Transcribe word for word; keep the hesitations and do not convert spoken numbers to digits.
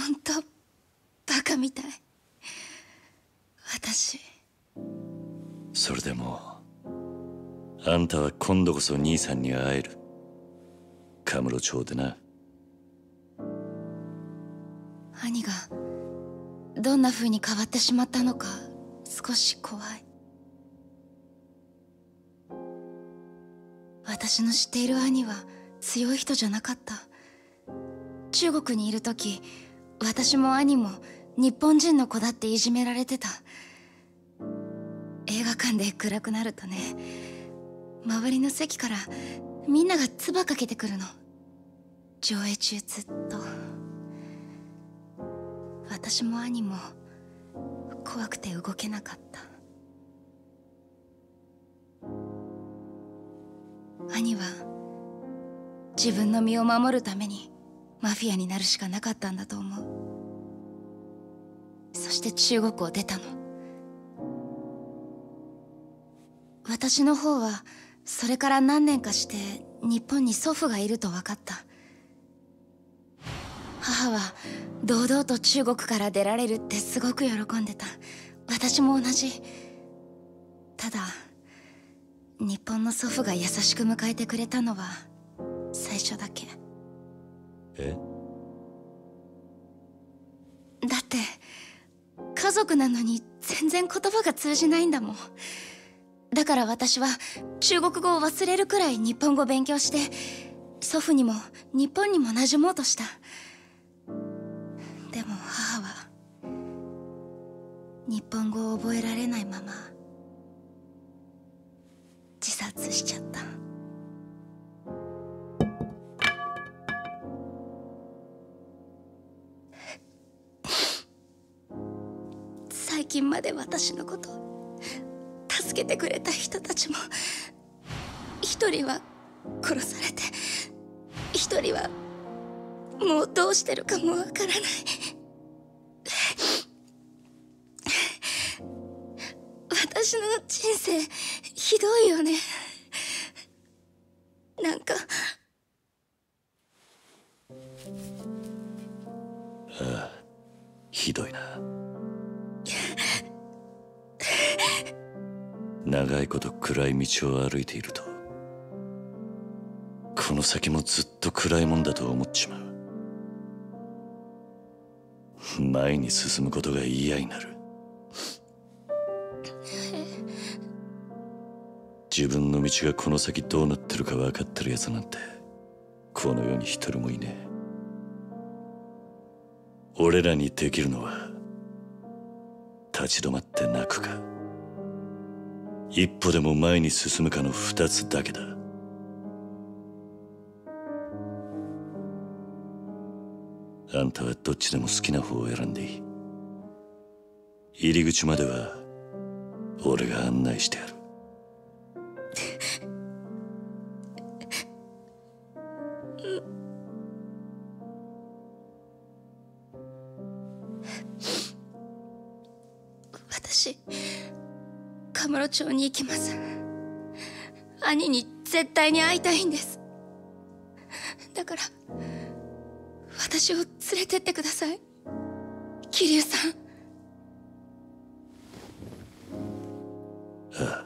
ほんとバカみたい。私。 それでもあんたは今度こそ兄さんに会える。カムロ町でな。 兄がどんな風に変わってしまったのか少し怖い。私の知っている兄は強い人じゃなかった。中国にいる時、私も兄も日本人の子だっていじめられてた。映画館で暗くなるとね、周りの席からみんなが唾かけてくるの。上映中ずっと。私も兄も怖くて動けなかった。兄は自分の身を守るためにマフィアになるしかなかったんだと思う。そして中国を出たの。私の方はそれから何年かして日本に祖父がいると分かった。母は堂々と中国から出られるってすごく喜んでた。私も同じ。ただ日本の祖父が優しく迎えてくれたのは最初だけ。 え？ だって家族なのに全然言葉が通じないんだもん。だから私は中国語を忘れるくらい日本語を勉強して祖父にも日本にも馴染もうとした。でも母は日本語を覚えられないまま自殺しちゃった。最近まで私のこと助けてくれた人たちも一人は殺されて一人はもうどうしてるかもわからない。私の人生ひどいよね。なんかああ、ひどいな。長いこと暗い道を歩いているとこの先もずっと暗いもんだと思っちまう。前に進むことが嫌になる。自分の道がこの先どうなってるか分かってるやつなんてこの世に一人もいねえ。俺らにできるのは立ち止まって泣くか一歩でも前に進むかの二つだけだ。あんたはどっちでも好きな方を選んでいい。入り口までは俺が案内してやる。 私カムロ町に行きます。兄に絶対に会いたいんです。だから私を連れてってください、桐生さん。 ああ。